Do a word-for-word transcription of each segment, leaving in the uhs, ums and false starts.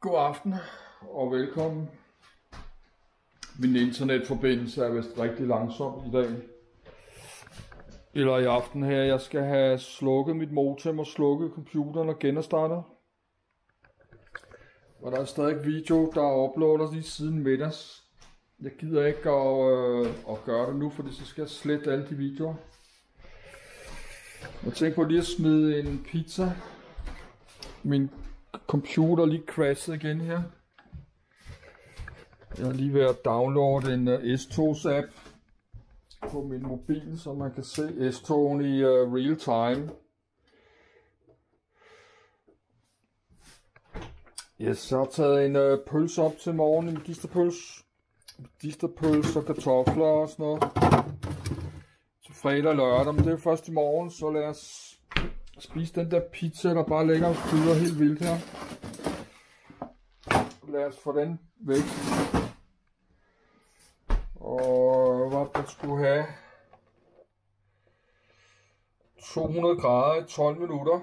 God aften og velkommen. Min internetforbindelse er vist rigtig langsom i dag. Eller i aften her. Jeg skal have slukket mit modem og slukket computeren og genopstartet. Og der er stadig video, der er uploadet lige siden middags. Jeg gider ikke at, øh, at gøre det nu, fordi så skal jeg slette alle de videoer. Jeg tænker på lige at smide en pizza. Min computer er lige crashet igen her. Jeg er lige ved at downloade en uh, S-togs app på min mobil, så man kan se S-togen i uh, real time. Yes, jeg har taget en uh, pølse op til morgen, en medisterpølse. Medisterpølse og kartofler og sådan noget. Til fredag og lørdag, men det er først i morgen, så lad os spise den der pizza, der bare ligger og flyder helt vildt her. Lad os få den væk. Og hvad den skulle have to hundrede grader i tolv minutter.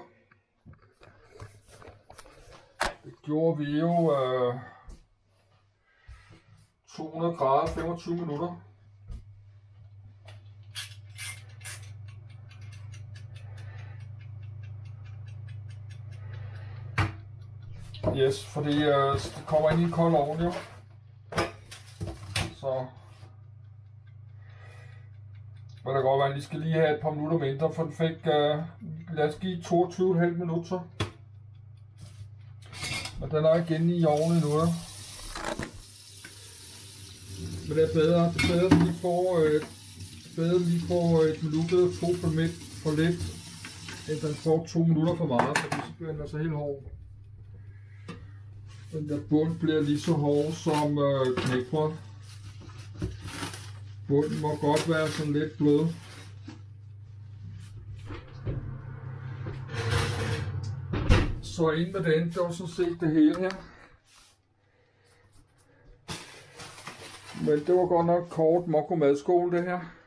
Det gjorde vi jo øh, to hundrede grader femogtyve minutter. Yes, fordi øh, det kommer ind i en kold ovn jo. Så men det kan godt være, at de skal lige have et par minutter mindre, for den fik, øh, lad os give toogtyve komma fem minutter. Men den er ikke inde i ovnen endnu. Men det er bedre, det er bedre at lige få, øh, bedre lige få et minut eller to for, midt, for lidt, end den får to minutter for meget, fordi så bliver den altså helt hård. Den der bund bliver lige så hård som øh, knækbrød. Bunden må godt være sådan lidt blød. Så ind med den, det var sådan set det hele her. Men det var godt nok kort mokko madskole det her.